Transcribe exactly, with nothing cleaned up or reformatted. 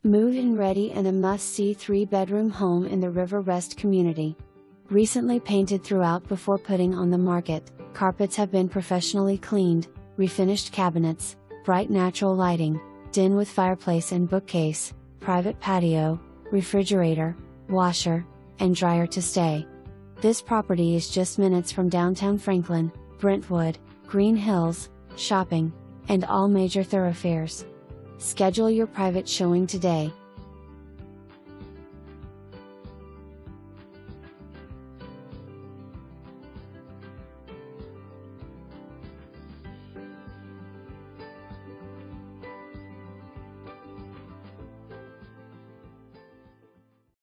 Move-in ready and a must-see three-bedroom home in the River Rest community. Recently painted throughout before putting on the market, carpets have been professionally cleaned, refinished cabinets, bright natural lighting, den with fireplace and bookcase, private patio, refrigerator, washer, and dryer to stay. This property is just minutes from downtown Franklin, Brentwood, Green Hills, shopping, and all major thoroughfares. Schedule your private showing today.